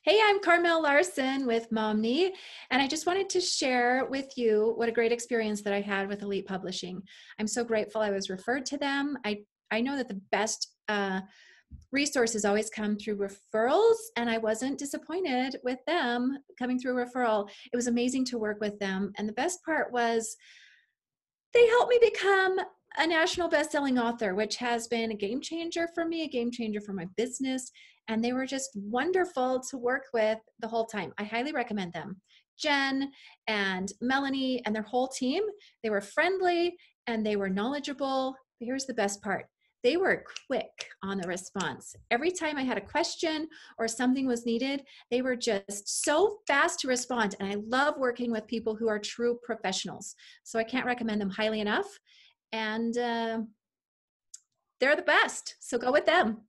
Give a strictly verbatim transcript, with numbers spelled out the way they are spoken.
Hey, I'm Karmel Larson with Momni, and I just wanted to share with you what a great experience that I had with Elite Publishing. I'm so grateful I was referred to them. I, I know that the best uh, resources always come through referrals, and I wasn't disappointed with them coming through a referral. It was amazing to work with them, and the best part was they helped me become a national best-selling author, which has been a game changer for me, a game changer for my business. And they were just wonderful to work with the whole time. I highly recommend them. Jenn and Melanie and their whole team, they were friendly and they were knowledgeable. But here's the best part. They were quick on the response. Every time I had a question or something was needed, they were just so fast to respond. And I love working with people who are true professionals. So I can't recommend them highly enough. And uh, they're the best. So go with them.